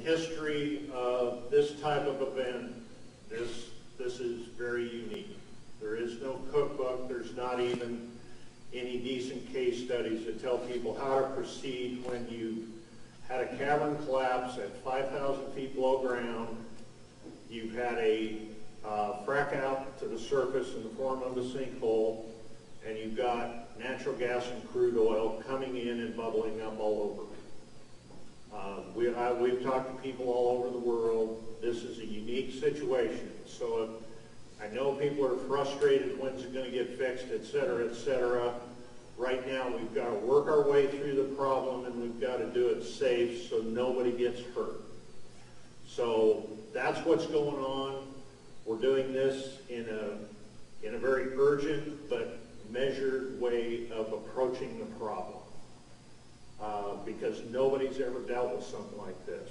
history of this type of event, this is very unique. There is no cookbook. There's not even any decent case studies that tell people how to proceed when you had a cavern collapse at 5,000 feet below ground. You've had a frack out to the surface in the form of a sinkhole, and you've got natural gas and crude oil coming in and bubbling up all over. We've talked to people all over the world. This is a unique situation. So I know people are frustrated, when's it going to get fixed, et cetera, et cetera. Right now we've got to work our way through the problem, and we've got to do it safe so nobody gets hurt. So that's what's going on. We're doing this in a very urgent but measured way of approaching the problem, because nobody's ever dealt with something like this.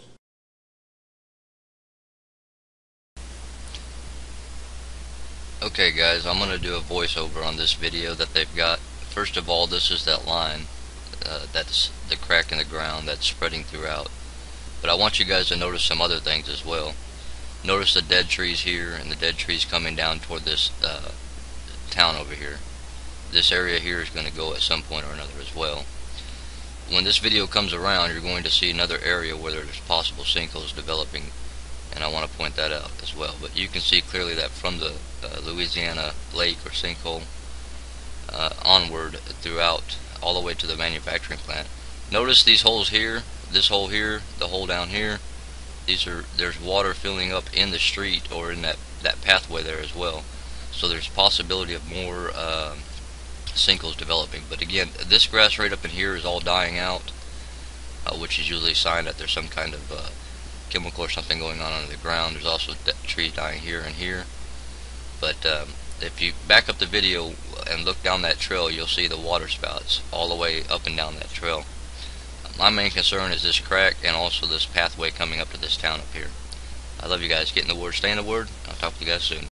Okay guys, I'm going to do a voiceover on this video that they've got. First of all, this is that line, that's the crack in the ground that's spreading throughout. But I want you guys to notice some other things as well. Notice the dead trees here and the dead trees coming down toward this town over here. This area here is going to go at some point or another as well. When this video comes around, you're going to see another area where there's possible sinkholes developing, and I want to point that out as well. But you can see clearly that from the Louisiana lake or sinkhole onward throughout all the way to the manufacturing plant. Notice these holes here, this hole here, the hole down here. There's water filling up in the street or in that pathway there as well. So there's possibility of more sinkholes developing. But again, this grass right up in here is all dying out, which is usually a sign that there's some kind of chemical or something going on under the ground. There's also trees dying here and here. But if you back up the video and look down that trail, you'll see the water spouts all the way up and down that trail. My main concern is this crack and also this pathway coming up to this town up here. I love you guys. Get in the Word, stay in the Word. I'll talk to you guys soon.